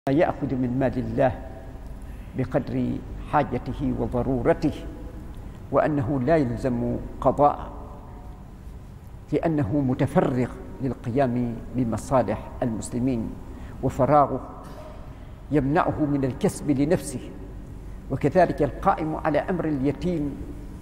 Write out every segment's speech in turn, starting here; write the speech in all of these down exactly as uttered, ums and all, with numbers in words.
يأخذ من مال الله بقدر حاجته وضرورته، وأنه لا يلزم قضاء لأنه متفرغ للقيام بمصالح المسلمين، وفراغه يمنعه من الكسب لنفسه. وكذلك القائم على أمر اليتيم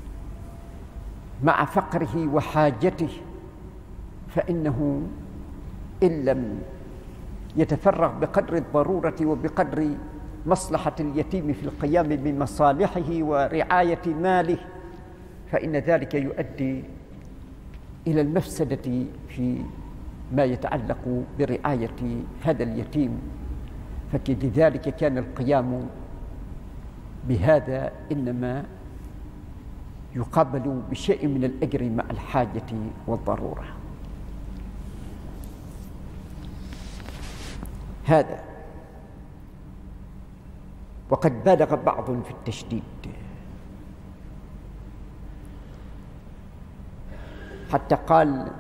مع فقره وحاجته، فإنه إن لم يتفرغ بقدر الضرورة وبقدر مصلحة اليتيم في القيام بمصالحه ورعاية ماله، فإن ذلك يؤدي إلى المفسدة في ما يتعلق برعاية هذا اليتيم. فلذلك كان القيام بهذا إنما يقابل بشيء من الأجر مع الحاجة والضرورة. هذا وقد بالغ بعض في التشديد حتى قال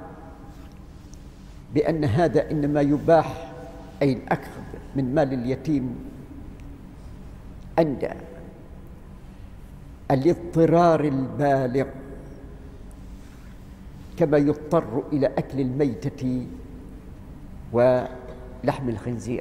بأن هذا إنما يباح، أي الأخذ من مال اليتيم، عند الاضطرار البالغ، كما يضطر إلى أكل الميتة ولحم الخنزير،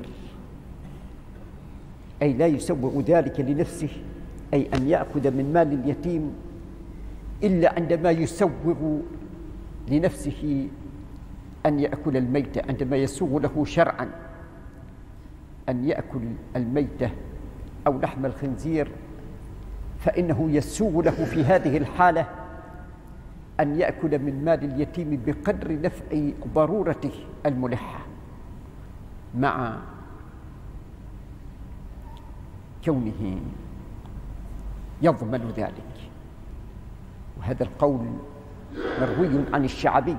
أي لا يسوغ ذلك لنفسه، أي أن يأخذ من مال اليتيم إلا عندما يسوغ لنفسه أن يأكل الميتة، عندما يسوغ له شرعا أن يأكل الميتة أو لحم الخنزير، فإنه يسوغ له في هذه الحالة أن يأكل من مال اليتيم بقدر نفع ضرورته الملحة، مع كونه يضمن ذلك. وهذا القول مروي عن الشعبي.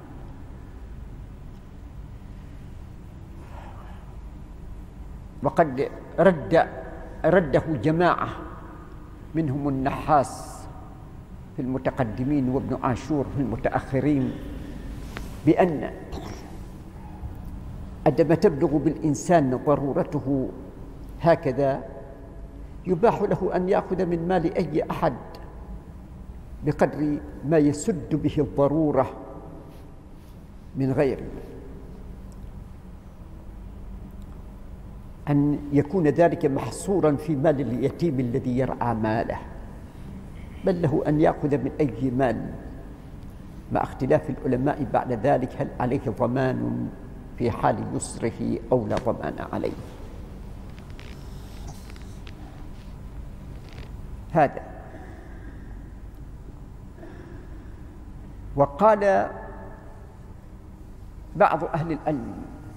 وقد رد رده جماعة منهم النحاس في المتقدمين وابن عاشور في المتأخرين، بأن عندما تبلغ بالإنسان ضرورته هكذا يباح له أن يأخذ من مال أي أحد بقدر ما يسد به الضرورة من غير أن يكون ذلك محصورا في مال اليتيم الذي يرعى ماله، بل له أن يأخذ من أي مال، مع اختلاف العلماء بعد ذلك هل عليه ضمان في حال يسره أو لا ضمان عليه. هذا. وقال بعض أهل العلم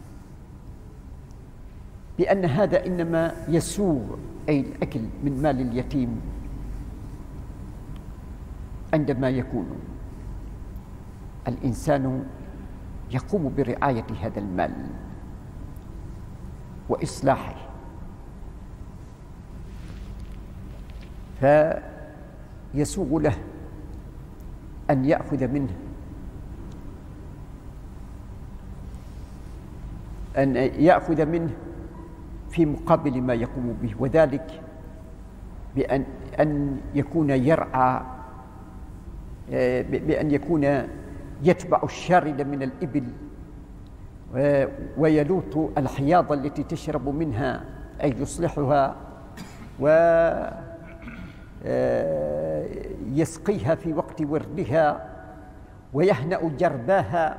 بأن هذا إنما يسوغ، أي الأكل من مال اليتيم، عندما يكون الإنسان يقوم برعاية هذا المال وإصلاحه، فيسوغ له أن يأخذ منه أن يأخذ منه في مقابل ما يقوم به، وذلك بأن أن يكون يرعى، بأن يكون يتبع الشارد من الإبل ويلوط الحياض التي تشرب منها، أي يصلحها ويسقيها في وقت وردها ويهنأ جرباها.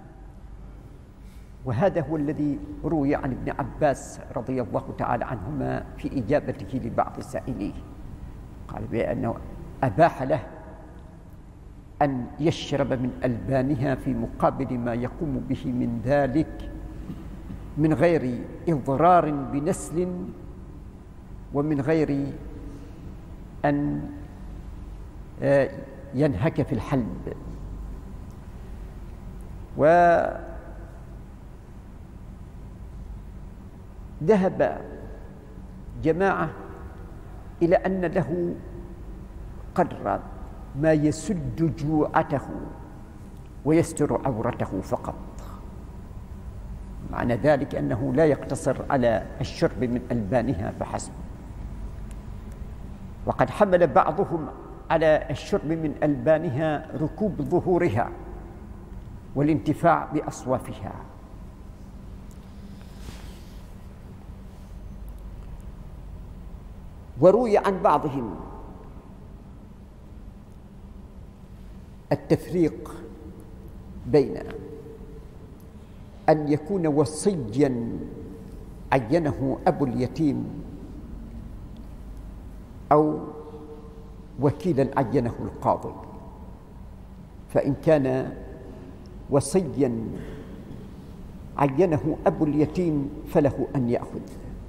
وهذا هو الذي روي عن ابن عباس رضي الله تعالى عنهما في إجابته لبعض سائليه، قال بأنه أباح له أن يشرب من ألبانها في مقابل ما يقوم به من ذلك، من غير إضرار بنسل ومن غير أن ينهك في الحلب. وذهب جماعة إلى أن له قدر ما يسد جوعته ويستر عورته فقط، معنى ذلك أنه لا يقتصر على الشرب من ألبانها فحسب، وقد حمل بعضهم على الشرب من ألبانها ركوب ظهورها والانتفاع بأصوافها. وروي عن بعضهم التفريق بين أن يكون وصياً عينه أبو اليتيم أو وكيلاً عينه القاضي. فإن كان وصياً عينه أبو اليتيم فله أن يأخذ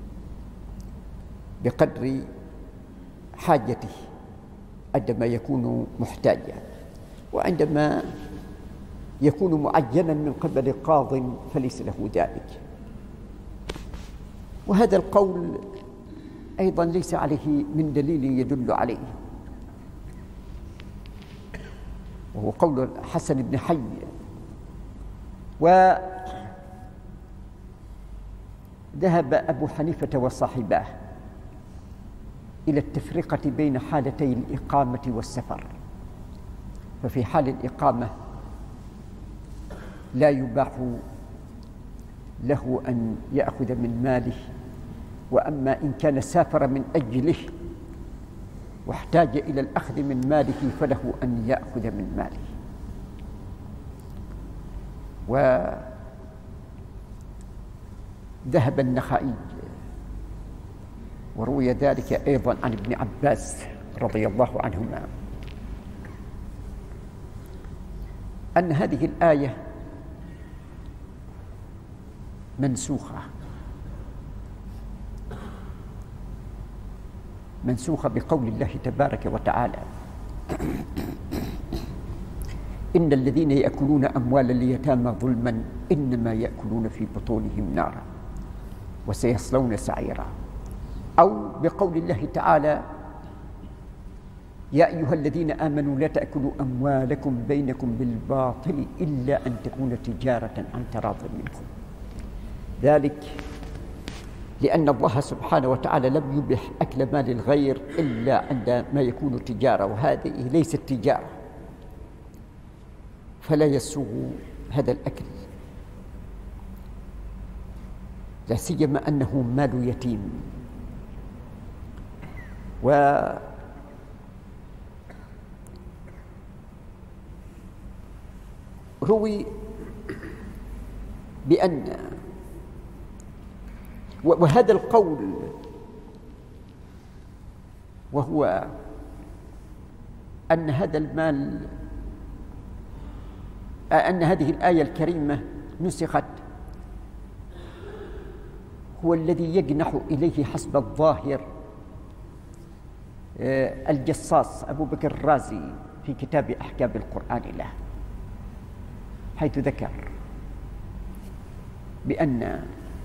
بقدر حاجته عندما يكون محتاجا، وعندما يكون معينا من قبل قاض فليس له ذلك. وهذا القول أيضا ليس عليه من دليل يدل عليه، وهو قول حسن بن حي. وذهب أبو حنيفة وصاحباه إلى التفرقة بين حالتي الإقامة والسفر، ففي حال الإقامة لا يباح له أن يأخذ من ماله، وأما إن كان سافر من أجله واحتاج إلى الأخذ من ماله فله أن يأخذ من ماله. وذهب النخعي وروي ذلك أيضا عن ابن عباس رضي الله عنهما أن هذه الآية منسوخة منسوخة بقول الله تبارك وتعالى: إن الذين يأكلون أموال اليتامى ظلما إنما يأكلون في بطونهم نارا وسيصلون سعيرا. أو بقول الله تعالى: يا أيها الذين آمنوا لا تأكلوا أموالكم بينكم بالباطل إلا أن تكون تجارة عن تراض منكم. ذلك لأن الله سبحانه وتعالى لم يبح أكل مال الغير إلا عندما يكون تجارة، وهذه ليست تجارة، فلا يسوغ هذا الأكل، لا سيما أنه مال يتيم. وروي بأن وهذا القول وهو أن هذا المال أن هذه الآية الكريمة نسخت هو الذي يجنح إليه حسب الظاهر الجصاص أبو بكر الرازي في كتاب أحكام القرآن له، حيث ذكر بأن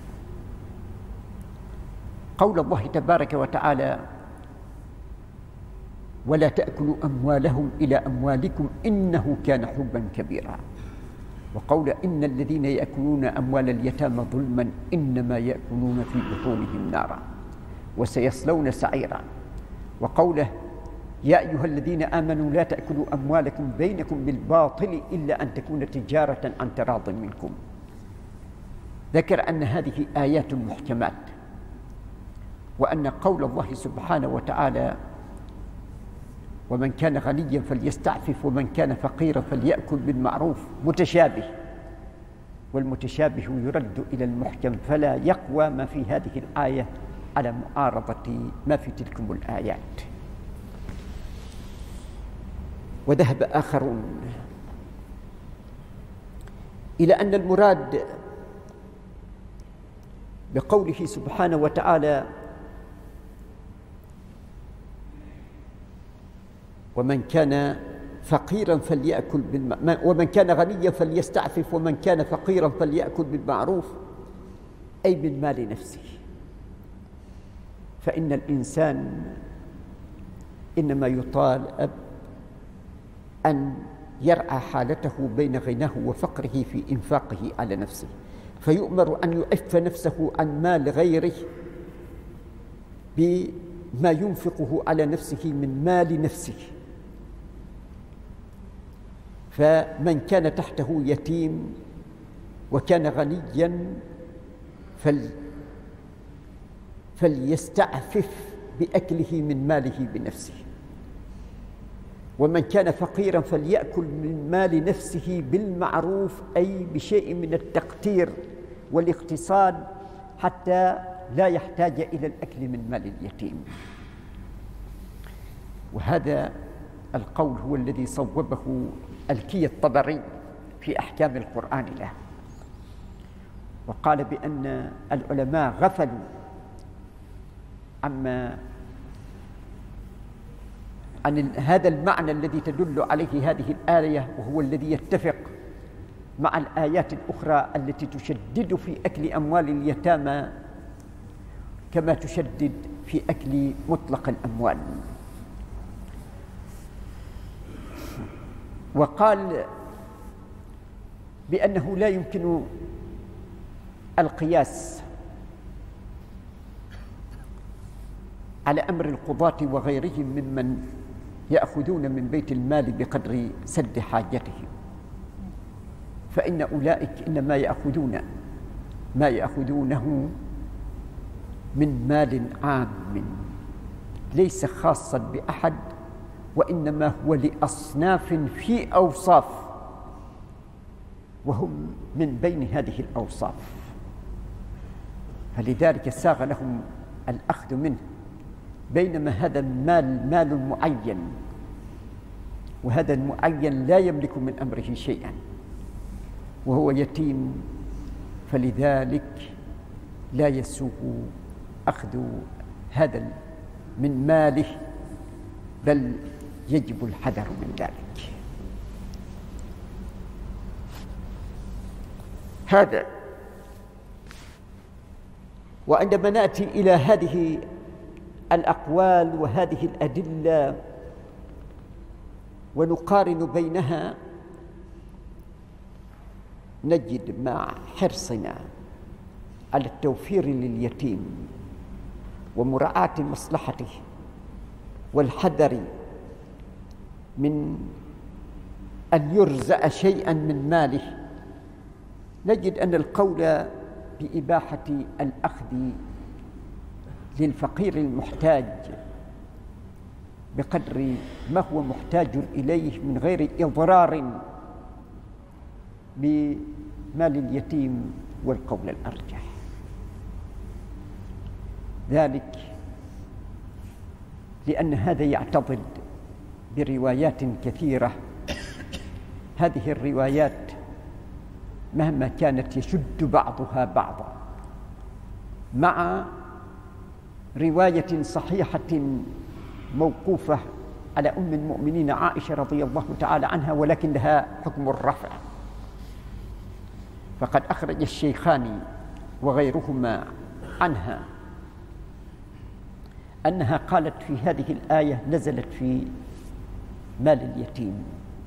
قول الله تبارك وتعالى: ولا تأكلوا أموالهم إلى أموالكم إنه كان حبا كبيرا، وقول إن الذين يأكلون أموال اليتامى ظلما إنما يأكلون في بطونهم نارا وسيصلون سعيرا، وقوله: يا أيها الذين آمنوا لا تأكلوا أموالكم بينكم بالباطل إلا أن تكون تجارة عن تراض منكم. ذكر أن هذه آيات محكمات، وأن قول الله سبحانه وتعالى: ومن كان غنيا فليستعفف ومن كان فقيرا فليأكل بالمعروف متشابه، والمتشابه يرد إلى المحكم، فلا يقوى ما في هذه الآية على معارضة ما في تلكم الآيات. وذهب آخرون إلى أن المراد بقوله سبحانه وتعالى: ومن كان فقيرا فليأكل بالمعروف ومن كان غنيا فليستعفف ومن كان فقيرا فليأكل بالمعروف، أي من مال نفسه. فإن الإنسان إنما يطالب أن يرعى حالته بين غناه وفقره في إنفاقه على نفسه، فيؤمر أن يعف نفسه عن مال غيره بما ينفقه على نفسه من مال نفسه. فمن كان تحته يتيم وكان غنيا فل فليستعفف بأكله من ماله بنفسه، ومن كان فقيرا فليأكل من مال نفسه بالمعروف، أي بشيء من التقتير والاقتصاد حتى لا يحتاج إلى الأكل من مال اليتيم. وهذا القول هو الذي صوبه الكي الطبري في أحكام القرآن له، وقال بأن العلماء غفلوا عما عن هذا المعنى الذي تدل عليه هذه الآية، وهو الذي يتفق مع الآيات الأخرى التي تشدد في أكل أموال اليتامى كما تشدد في أكل مطلق الأموال. وقال بأنه لا يمكن القياس على أمر القضاة وغيرهم ممن يأخذون من بيت المال بقدر سد حاجتهم، فإن أولئك إنما يأخذون ما يأخذونه من مال عام ليس خاصا بأحد، وإنما هو لأصناف في أوصاف، وهم من بين هذه الأوصاف، فلذلك ساغ لهم الأخذ منه. بينما هذا المال مال معين، وهذا المعين لا يملك من أمره شيئا وهو يتيم، فلذلك لا يسوغ أخذ هذا من ماله، بل يجب الحذر من ذلك. هذا. وعندما نأتي إلى هذه الأقوال وهذه الأدلة ونقارن بينها، نجد مع حرصنا على التوفير لليتيم ومراعاة مصلحته والحذر من أن يرزع شيئا من ماله، نجد أن القول بإباحة الأخذ للفقير المحتاج بقدر ما هو محتاج إليه من غير إضرار بمال اليتيم والقول الأرجح. ذلك لأن هذا يعتضد بروايات كثيرة، هذه الروايات مهما كانت يشد بعضها بعضا، مع رواية صحيحة موقوفة على أم المؤمنين عائشة رضي الله تعالى عنها، ولكن لها حكم الرفع. فقد أخرج الشيخان وغيرهما عنها أنها قالت في هذه الآية نزلت في مال اليتيم،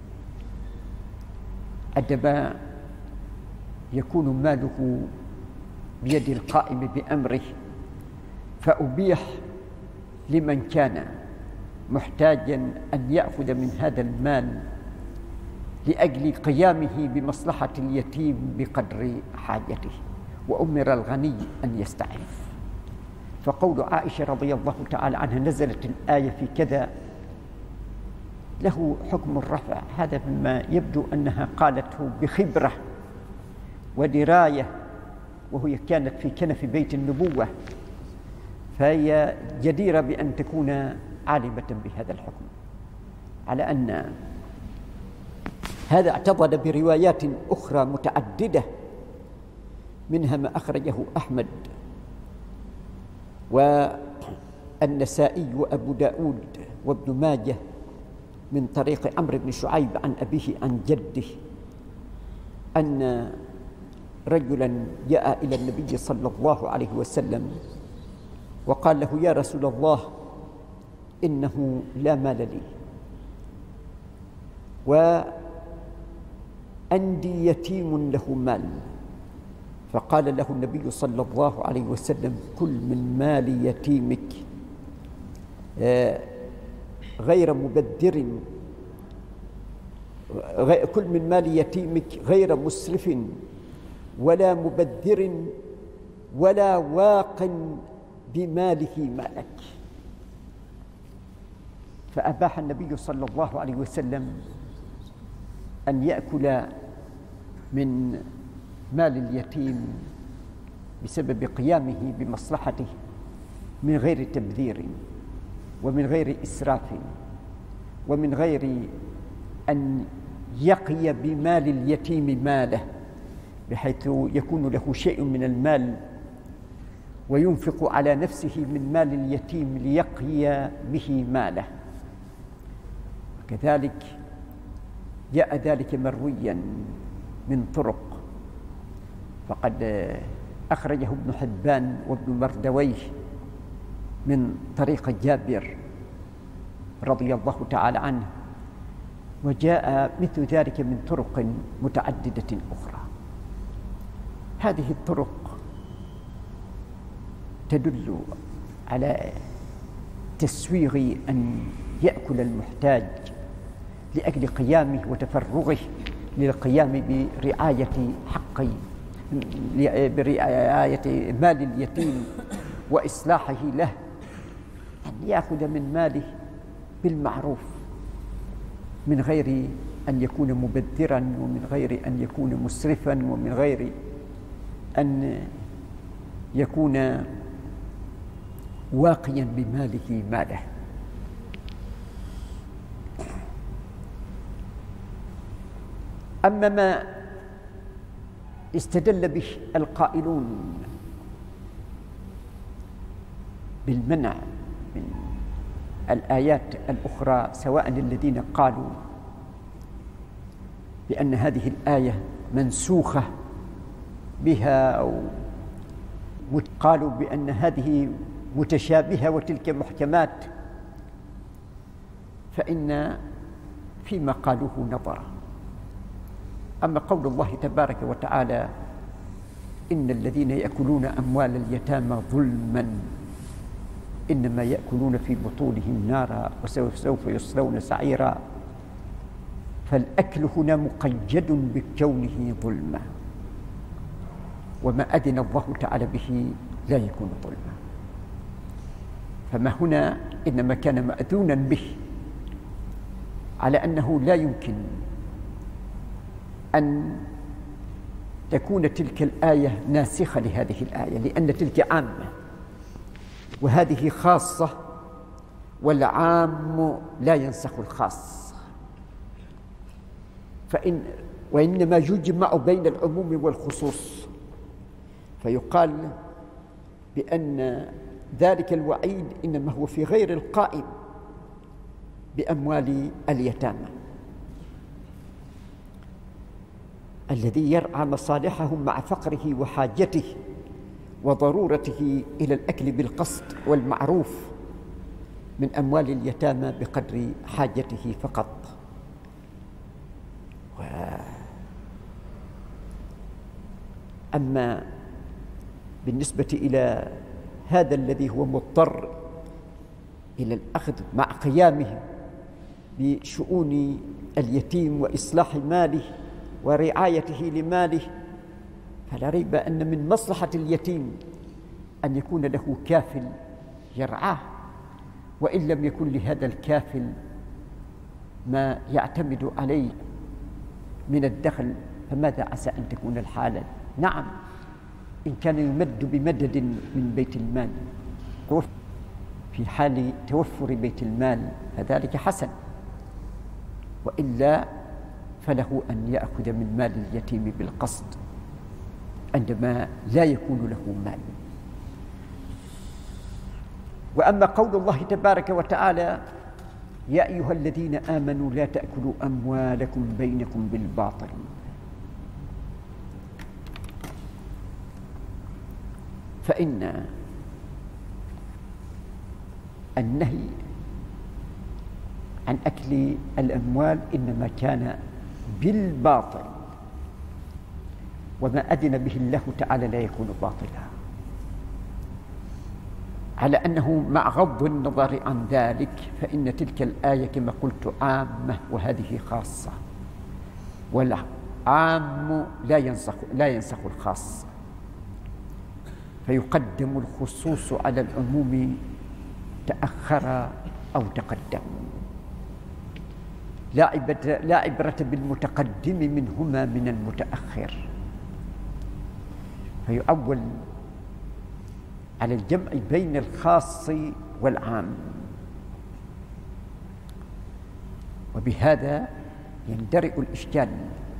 عندما يكون ماله بيد القائم بأمره، فأبيح لمن كان محتاجا أن يأخذ من هذا المال لأجل قيامه بمصلحة اليتيم بقدر حاجته، وأمر الغني أن يستعف. فقول عائشة رضي الله تعالى عنها نزلت الآية في كذا له حكم الرفع. هذا مما يبدو أنها قالته بخبرة ودراية، وهي كانت في كنف بيت النبوة، فهي جديرة بأن تكون عالمة بهذا الحكم، على أن هذا اعتضد بروايات أخرى متعددة، منها ما أخرجه أحمد والنسائي وأبو داود وابن ماجه من طريق عمرو بن شعيب عن أبيه عن جده أن رجلا جاء إلى النبي صلى الله عليه وسلم وقال له: يا رسول الله، إنه لا مال لي، وعندي يتيم له مال، فقال له النبي صلى الله عليه وسلم: كل من مال يتيمك غير مبذر، كل من مال يتيمك غير مسرف ولا مبذر ولا واق بماله مالك. فأباح النبي صلى الله عليه وسلم أن يأكل من مال اليتيم بسبب قيامه بمصلحته من غير تبذير ومن غير إسراف ومن غير أن يقي بمال اليتيم ماله، بحيث يكون له شيء من المال وينفق على نفسه من مال اليتيم ليقي به ماله. كذلك جاء ذلك مرويا من طرق، فقد أخرجه ابن حبان وابن مردويه من طريق جابر رضي الله تعالى عنه، وجاء مثل ذلك من طرق متعددة أخرى. هذه الطرق تدل على تسويغ أن يأكل المحتاج لأجل قيامه وتفرغه للقيام برعاية حقه برعاية مال اليتيم وإصلاحه له، أن يأخذ من ماله بالمعروف من غير أن يكون مبذرا ومن غير أن يكون مسرفا ومن غير أن يكون واقيا بماله ماله. أما ما استدل به القائلون بالمنع من الآيات الأخرى، سواء الذين قالوا بأن هذه الآية منسوخة بها أو قالوا بأن هذه متشابهة وتلك محكمات، فإن فيما قالوه نظرا. أما قول الله تبارك وتعالى: إن الذين يأكلون أموال اليتامى ظلما إنما يأكلون في بطونهم نارا وسوف يصلون سعيرا، فالأكل هنا مقيد بكونه ظلما، وما أذن الله تعالى به لا يكون ظلما. فما هنا إنما كان مأذونا به، على أنه لا يمكن أن تكون تلك الآية ناسخة لهذه الآية، لأن تلك عامة وهذه خاصة، والعام لا ينسخ الخاص. فإن وإنما يجمع بين العموم والخصوص، فيقال بأن ذلك الوعيد إنما هو في غير القائم بأموال اليتامى الذي يرعى مصالحهم مع فقره وحاجته وضرورته إلى الأكل بالقسط والمعروف من أموال اليتامى بقدر حاجته فقط. و... أما بالنسبة إلى هذا الذي هو مضطر إلى الأخذ مع قيامه بشؤون اليتيم وإصلاح ماله ورعايته لماله، فلا ريب أن من مصلحة اليتيم أن يكون له كافل يرعاه، وإن لم يكن لهذا الكافل ما يعتمد عليه من الدخل، فماذا عسى أن تكون الحالة؟ نعم، إن كان يمد بمدد من بيت المال في حال توفر بيت المال فذلك حسن، وإلا فله أن يأخذ من مال اليتيم بالقصد عندما لا يكون له مال. وأما قول الله تبارك وتعالى: يا أيها الذين آمنوا لا تأكلوا أموالكم بينكم بالباطل، فإن النهي عن أكل الأموال إنما كان بالباطل، وما أذن به الله تعالى لا يكون باطلا، على أنه مع غض النظر عن ذلك فإن تلك الآية كما قلت عامة وهذه خاصة، والعام لا ينسخ لا ينسخ الخاص، فيقدم الخصوص على العموم تأخر أو تقدم. لا عبرة, لا عبرة بالمتقدم منهما من المتأخر، فيؤول على الجمع بين الخاص والعام، وبهذا يندرئ الإشكال.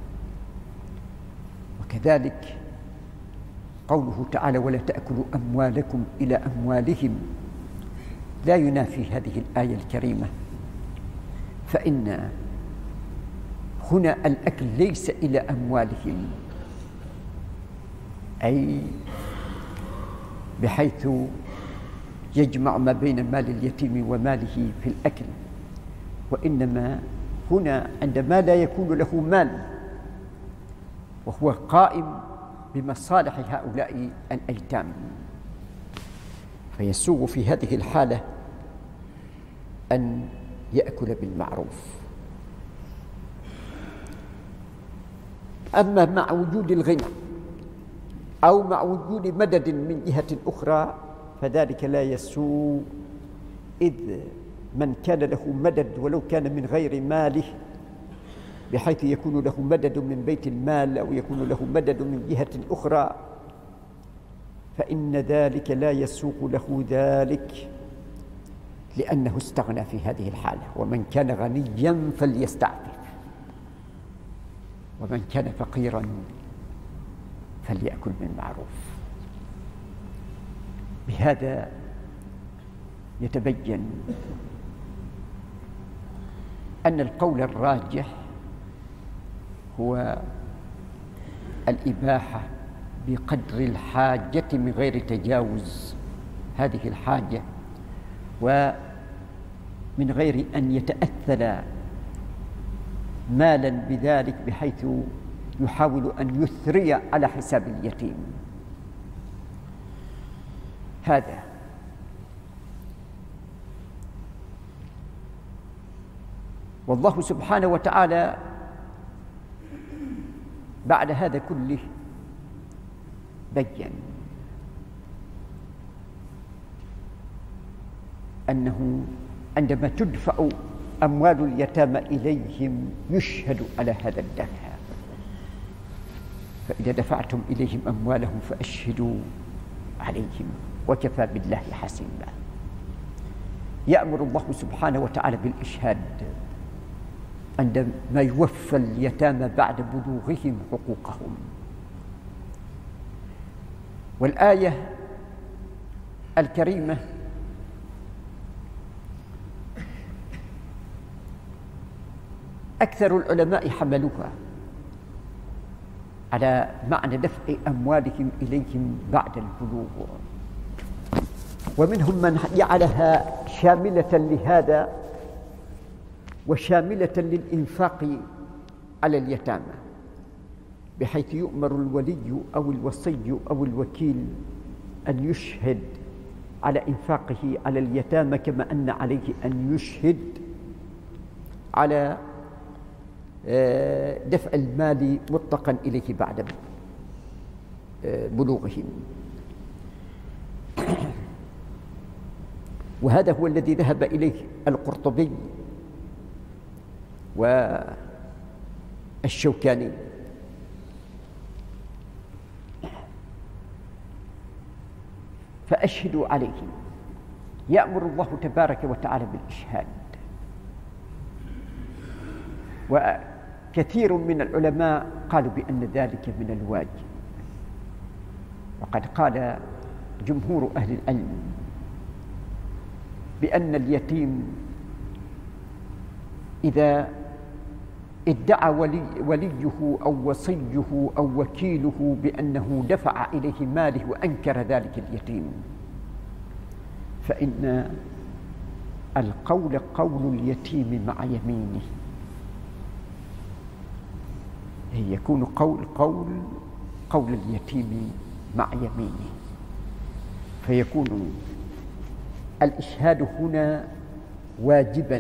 وكذلك قوله تعالى ولا تأكلوا أموالكم إلى أموالهم لا ينافي هذه الآية الكريمة، فإن هنا الأكل ليس إلى أموالهم، أي بحيث يجمع ما بين مال اليتيم وماله في الأكل، وإنما هنا عندما لا يكون له مال وهو قائم بمصالح هؤلاء الأيتام، فيسوغ في هذه الحالة أن يأكل بالمعروف. أما مع وجود الغنى أو مع وجود مدد من جهة أخرى فذلك لا يسوء، إذ من كان له مدد ولو كان من غير ماله بحيث يكون له مدد من بيت المال أو يكون له مدد من جهة أخرى فإن ذلك لا يسوق له ذلك، لأنه استغنى في هذه الحالة. ومن كان غنيا فليستعفف، ومن كان فقيرا فليأكل بالمعروف. بهذا يتبين أن القول الراجح هو الإباحة بقدر الحاجة من غير تجاوز هذه الحاجة، ومن غير أن يتأثل مالا بذلك بحيث يحاول أن يثري على حساب اليتيم. هذا والله سبحانه وتعالى بعد هذا كله بين أنه عندما تدفع أموال اليتامى إليهم يشهد على هذا الدفع، فإذا دفعتم إليهم أموالهم فأشهدوا عليهم وكفى بالله حسيبا. يأمر الله سبحانه وتعالى بالإشهاد عندما يوفى اليتامى بعد بلوغهم حقوقهم. والآية الكريمة أكثر العلماء حملوها على معنى دفع أموالهم إليهم بعد البلوغ، ومنهم من جعلها شاملة لهذا وشاملة للإنفاق على اليتامى، بحيث يؤمر الولي أو الوصي أو الوكيل أن يشهد على إنفاقه على اليتامى كما أن عليه أن يشهد على دفع المال مطلقا إليه بعد بلوغهم. وهذا هو الذي ذهب إليه القرطبي والشوكاني. فأشهدوا عليهم، يأمر الله تبارك وتعالى بالإشهاد. وكثير من العلماء قالوا بأن ذلك من الواجب، وقد قال جمهور أهل العلم بأن اليتيم إذا ادعى ولي وليه أو وصيه أو وكيله بأنه دفع إليه ماله وأنكر ذلك اليتيم، فإن القول قول اليتيم مع يمينه، يكون قول قول قول اليتيم مع يمينه، فيكون الإشهاد هنا واجبا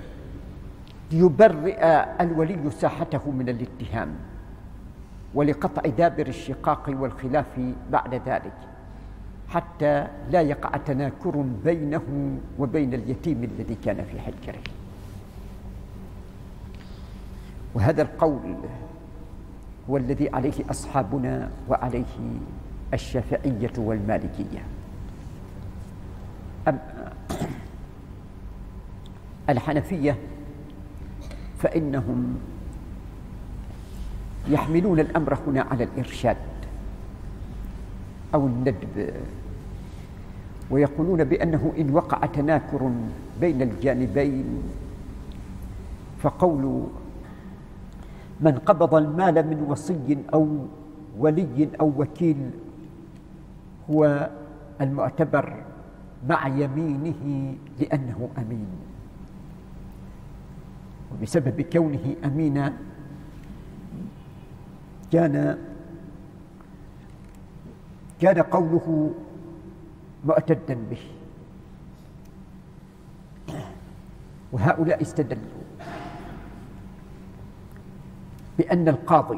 ليبرئ الولي ساحته من الاتهام ولقطع دابر الشقاق والخلاف بعد ذلك، حتى لا يقع تناكر بينه وبين اليتيم الذي كان في حجره. وهذا القول هو الذي عليه أصحابنا وعليه الشافعية والمالكية. أما الحنفية فإنهم يحملون الأمر هنا على الإرشاد أو الندب، ويقولون بأنه إن وقع تناكر بين الجانبين فقول من قبض المال من وصي أو ولي أو وكيل هو المعتبر مع يمينه لأنه أمين، وبسبب كونه أمينا كان كان قوله معتدا به. وهؤلاء استدلوا بأن القاضي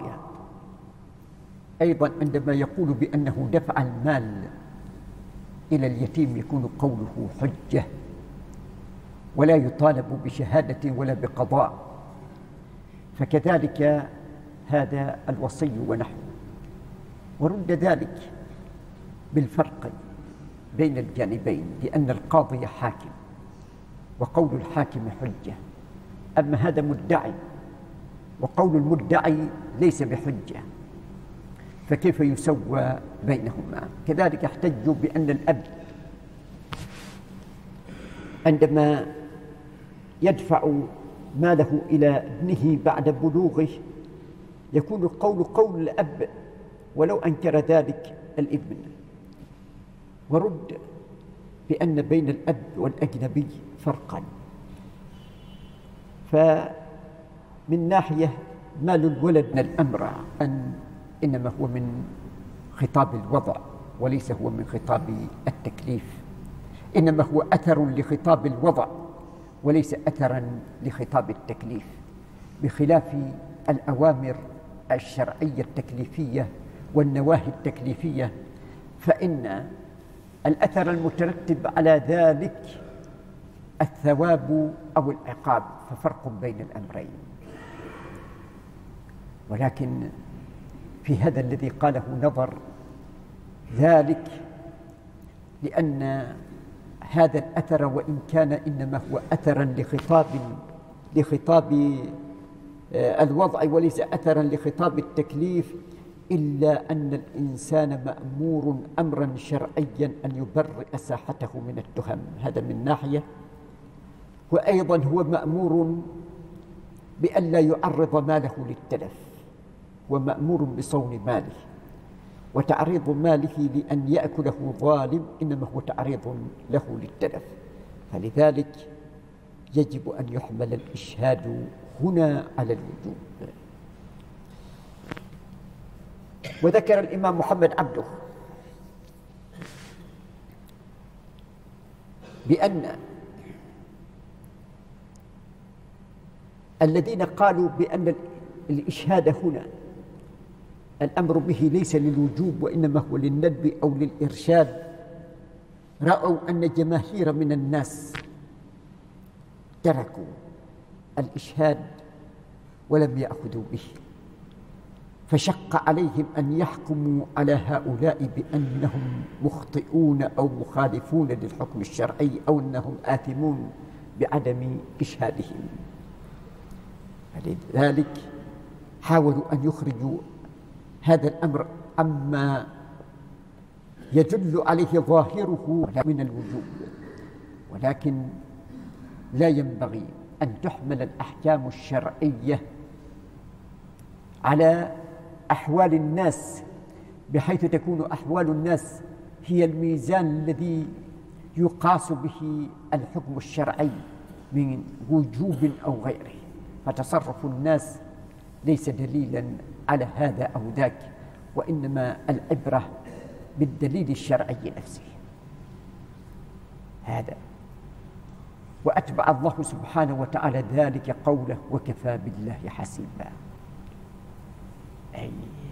أيضا عندما يقول بأنه دفع المال إلى اليتيم يكون قوله حجة ولا يطالب بشهادة ولا بقضاء، فكذلك هذا الوصي ونحوه. ورد ذلك بالفرق بين الجانبين، لأن القاضي حاكم وقول الحاكم حجة، أما هذا مدعي وقول المدعي ليس بحجة، فكيف يسوى بينهما؟ كذلك احتجوا بأن الأب عندما يدفع ماله إلى ابنه بعد بلوغه يكون القول قول الأب ولو أنكر ذلك الابن. ورد بأن بين الأب والأجنبي فرقا، فمن ناحية مال الولد من الأمر أن إنما هو من خطاب الوضع وليس هو من خطاب التكليف، إنما هو أثر لخطاب الوضع وليس أثرا لخطاب التكليف، بخلاف الأوامر الشرعية التكليفية والنواهي التكليفية، فإن الأثر المترتب على ذلك الثواب أو العقاب، ففرق بين الأمرين. ولكن في هذا الذي قاله نظر ذلك، لأن هذا الأثر وإن كان إنما هو أثرا لخطاب لخطاب الوضع وليس أثرا لخطاب التكليف، إلا أن الإنسان مأمور أمرا شرعيا أن يبرئ ساحته من التهم، هذا من ناحية. وأيضا هو مأمور بأن لا يعرض ماله للتلف، ومأمور بصون ماله، وتعريض ماله لأن يأكله ظالم إنما هو تعريض له للتلف، فلذلك يجب أن يحمل الإشهاد هنا على الوجوب. وذكر الإمام محمد عبده بأن الذين قالوا بأن الإشهاد هنا الأمر به ليس للوجوب وإنما هو للندب أو للإرشاد، رأوا أن جماهير من الناس تركوا الإشهاد ولم يأخذوا به، فشق عليهم أن يحكموا على هؤلاء بأنهم مخطئون أو مخالفون للحكم الشرعي أو أنهم آثمون بعدم إشهادهم. فلذلك حاولوا أن يخرجوا هذا الأمر عما يدل عليه ظاهره من الوجوب، ولكن لا ينبغي أن تحمل الأحكام الشرعية على أحوال الناس بحيث تكون أحوال الناس هي الميزان الذي يقاس به الحكم الشرعي من وجوب أو غيره، فتصرف الناس ليس دليلا على هذا أو ذاك، وإنما العبرة بالدليل الشرعي نفسه. هذا وأتبع الله سبحانه وتعالى ذلك قوله وكفى بالله حسيبا، أي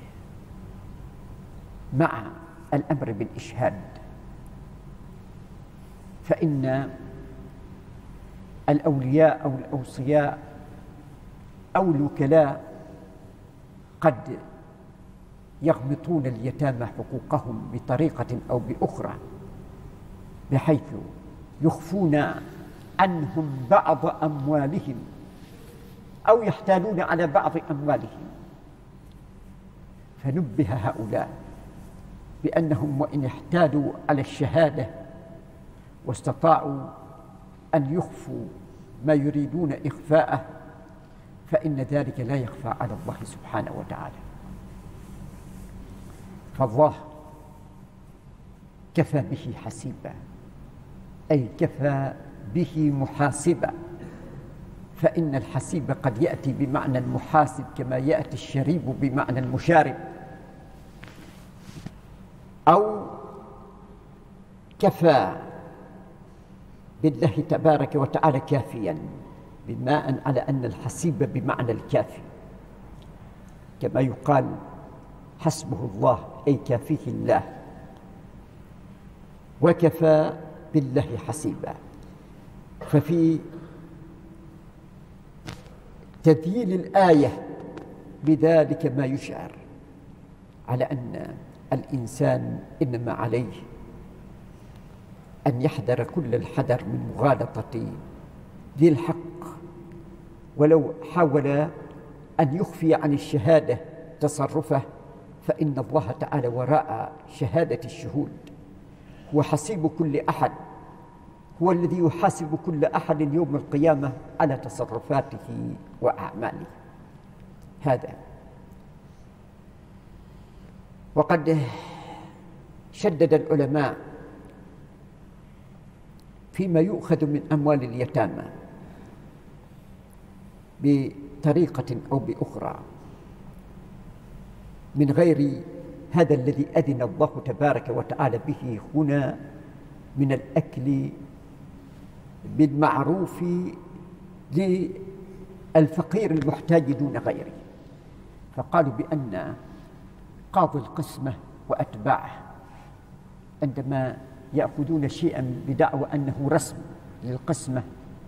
مع الأمر بالإشهاد، فإن الأولياء أو الأوصياء أو الوكلاء قد يغمطون اليتامى حقوقهم بطريقة أو بأخرى، بحيث يخفون عنهم بعض أموالهم أو يحتالون على بعض أموالهم، فنبه هؤلاء بأنهم وإن احتالوا على الشهادة واستطاعوا أن يخفوا ما يريدون إخفاءه، فإن ذلك لا يخفى على الله سبحانه وتعالى. فالله كفى به حسيبا، أي كفى به محاسبا، فإن الحسيب قد يأتي بمعنى المحاسب كما يأتي الشريب بمعنى المشارب، أو كفى بالله تبارك وتعالى كافيا، بناء على أن الحسيب بمعنى الكافي، كما يقال حسبه الله أي كافيه الله، وكفى بالله حسيبا. ففي تذييل الآية بذلك ما يشعر على أن الإنسان إنما عليه أن يحذر كل الحذر من مغالطة ذي الحق، ولو حاول أن يخفي عن الشهادة تصرفه، فإن الله تعالى وراء شهادة الشهود هو حسيب كل أحد، هو الذي يحاسب كل أحد يوم القيامة على تصرفاته وأعماله. هذا وقد شدد العلماء فيما يؤخذ من أموال اليتامى بطريقة أو بأخرى من غير هذا الذي أذن الله تبارك وتعالى به هنا من الأكل بالمعروف للفقير المحتاج دون غيره، فقالوا بأن قاضي القسمة وأتباعه عندما يأخذون شيئا بدعوى أنه رسم للقسمة،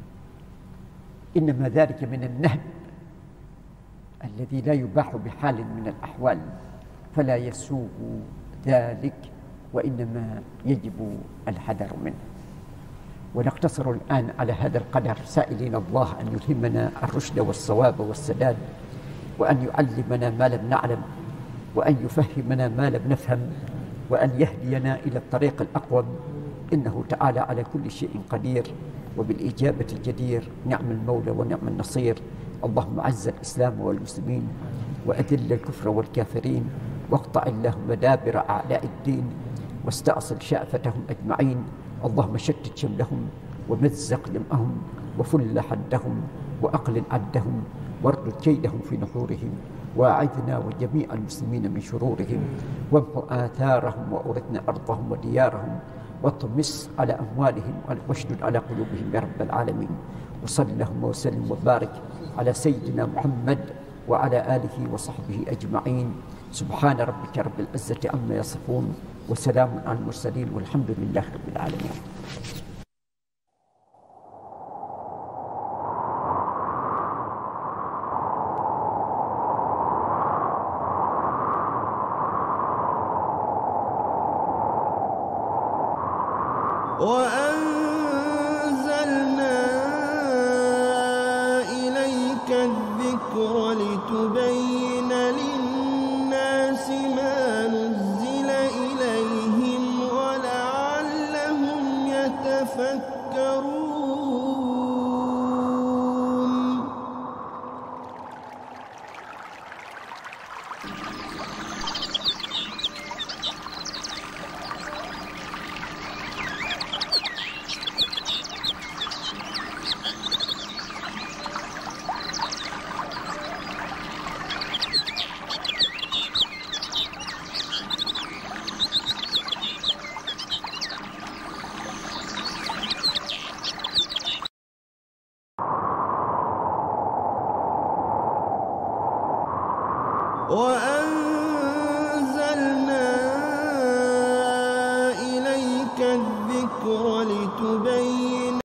إنما ذلك من النهب الذي لا يباح بحال من الأحوال، فلا يسوغ ذلك، وإنما يجب الحذر منه. ونقتصر الآن على هذا القدر، سائلين الله أن يلهمنا الرشد والصواب والسداد، وأن يعلمنا ما لم نعلم، وأن يفهمنا ما لم نفهم، وأن يهدينا إلى الطريق الأقوم، إنه تعالى على كل شيء قدير وبالإجابة الجدير. نعم المولى ونعم النصير. اللهم أعز الإسلام والمسلمين، وأذل الكفر والكافرين، واقطع اللهم دابر أعداء الدين، واستأصل شأفتهم أجمعين. اللهم شتت شملهم ومزق جمعهم وفل حدهم وأقلل عدهم واردد كيدهم في نحورهم، واعذنا وجميع المسلمين من شرورهم، وامحو آثارهم وأورثنا أرضهم وديارهم، واطمس على أموالهم واشدد على قلوبهم يا رب العالمين. وصل اللهم وسلم وبارك على سيدنا محمد وعلى آله وصحبه أجمعين. سبحان ربك رب العزة عما يصفون، وسلام على المرسلين، والحمد لله رب العالمين. وأنزلنا إليك الذكر لتبين للناس ما نزل إليهم ولعلهم يتفكرون. وأنزلنا إليك الذكر لتبين